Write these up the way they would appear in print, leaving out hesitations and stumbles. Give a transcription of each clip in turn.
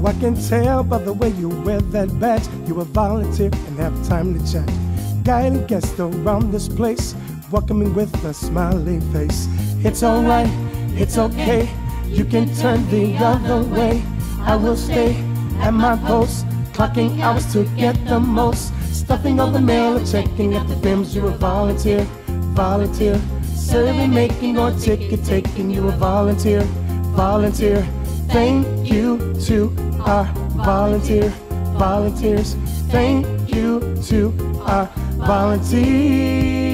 I can tell by the way you wear that badge, you a volunteer and have time to chat. Guiding guests around this place, welcoming with a smiling face. It's alright, it's okay, you can turn the other way. I will stay at my post, clocking hours to get the most. Stuffing all the mail or checking at the films, you're a volunteer, volunteer. Survey making or ticket taking, you're a volunteer, volunteer. Thank you to our volunteer, volunteers. Thank you to our volunteers.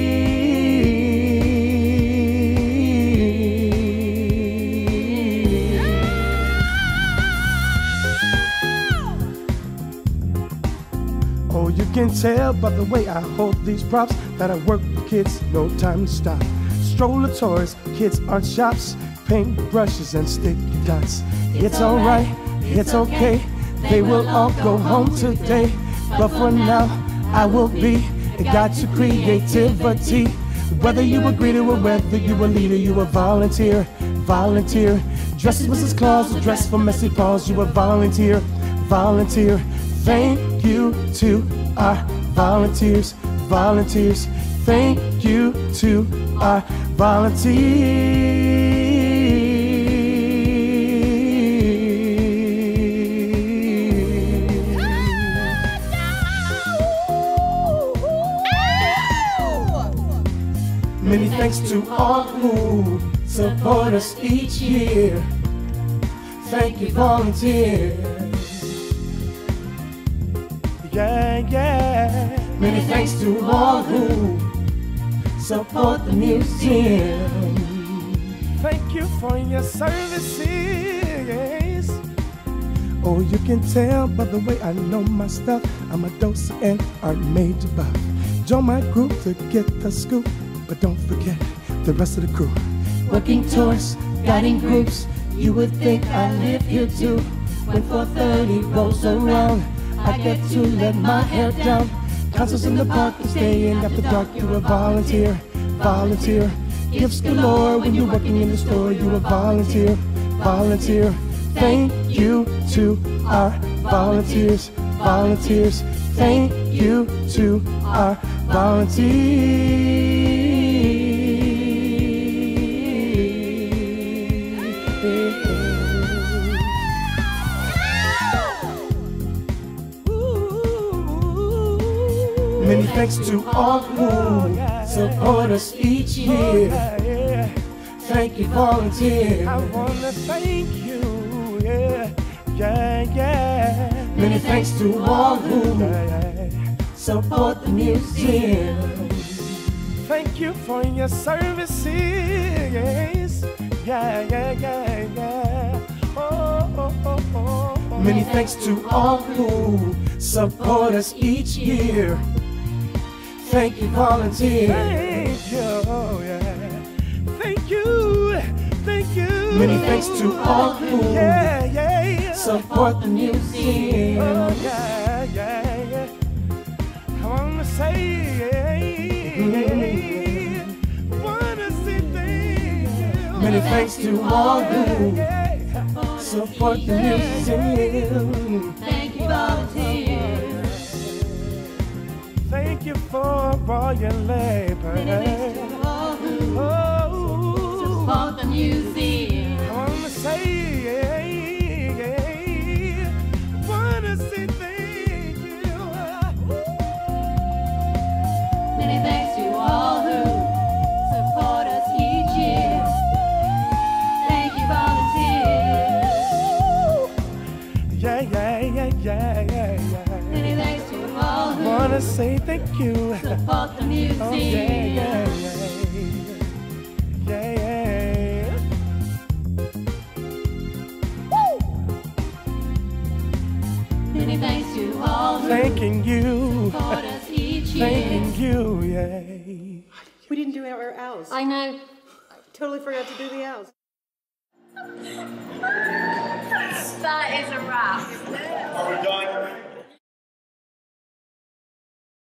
Oh, you can tell by the way I hold these props that I work with kids, no time to stop. Stroller toys, kids art shops, paint brushes and sticky dots. It's alright, it's okay, they will all go home today. But for now, I will be a guide to creativity. Whether you a greeter or whether you a leader, you a volunteer, volunteer. Dress as Mrs. Claus or dress for messy paws, you a volunteer, volunteer. Thank you to our volunteers, volunteers. Thank you to our volunteers. Many thanks to all who support us each year. Thank you, volunteers. Yeah, yeah. Many thanks to all who support the museum. Thank you for your services. Oh, you can tell by the way I know my stuff. I'm a docent and art major buff. Join my group to get the scoop, but don't forget the rest of the crew. Working tours, guiding groups, you would think I live here too. When 4:30 rolls around, I get to let my hair down. Concerts in the park and staying after dark. You're a volunteer, volunteer. Gifts galore when you're working in the store. You're a volunteer, volunteer. Thank you to our volunteers, volunteers. Thank you to our volunteers. Many thanks to all who support us each year. Thank you, volunteer. I wanna thank you, yeah, yeah, yeah. Many thanks to all who support the museum. Thank you for your services. Yeah, yeah, yeah, yeah. Oh, oh, oh, oh, oh. Many thanks to all who support us each year. Thank you, volunteer. Thank you, yeah. Thank you, thank you. Many thanks to all who support the museum. Oh, yeah, yeah, yeah. I wanna say, wanna say thank you. Many thanks to all who support the museum. Thank you, volunteers. Thank you for all your labor. Support the museum. I wanna say, wanna say thank you. Many thanks to all who support us each year. Thank you, volunteers. Yeah, yeah, yeah, yeah, yeah, yeah. Many thanks to all who wanna say thank you. Support the museum. Oh, yeah, yeah, yeah, yeah, yeah. Woo! Many thanks to all who thanking you. Support us each year. Thanking you, yeah. We didn't do our owls. I know. I totally forgot to do the owls. That is a wrap.